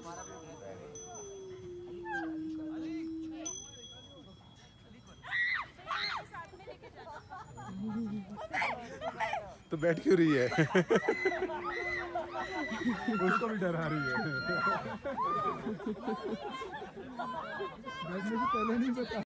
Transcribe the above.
तो बैठ क्यों रही है? उसको भी डरा रही है। बैठने से पहले नहीं बता।